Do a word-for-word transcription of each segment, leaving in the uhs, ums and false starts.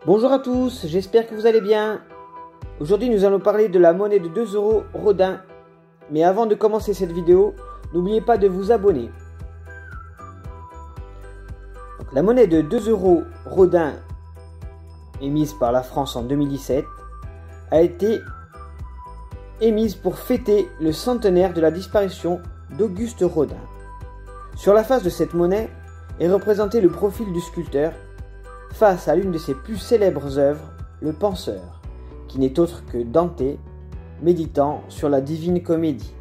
Bonjour à tous, j'espère que vous allez bien. Aujourd'hui nous allons parler de la monnaie de deux euros Rodin. Mais avant de commencer cette vidéo, n'oubliez pas de vous abonner. Donc, la monnaie de deux euros Rodin, émise par la France en deux mille dix-sept, a été émise pour fêter le centenaire de la disparition d'Auguste Rodin. Sur la face de cette monnaie est représenté le profil du sculpteur face à l'une de ses plus célèbres œuvres, Le Penseur, qui n'est autre que Dante méditant sur la Divine Comédie.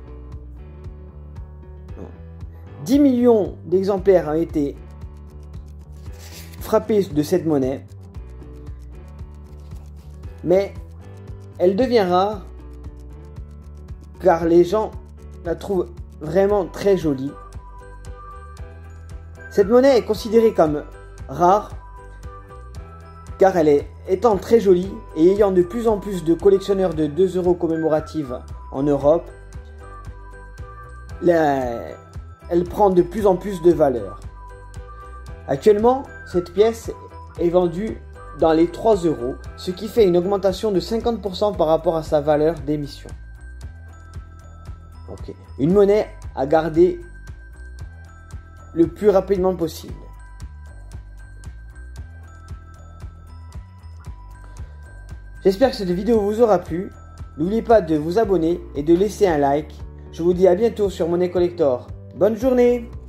dix millions d'exemplaires ont été frappés de cette monnaie, mais elle devient rare car les gens la trouvent vraiment très jolie. Cette monnaie est considérée comme rare car elle est étant très jolie et ayant de plus en plus de collectionneurs de deux euros commémoratives en Europe, la, elle prend de plus en plus de valeur. Actuellement, cette pièce est vendue dans les trois euros, ce qui fait une augmentation de cinquante pour cent par rapport à sa valeur d'émission. Okay. Une monnaie à garder le plus rapidement possible. J'espère que cette vidéo vous aura plu. N'oubliez pas de vous abonner et de laisser un like. Je vous dis à bientôt sur Monnaie Collector. Bonne journée!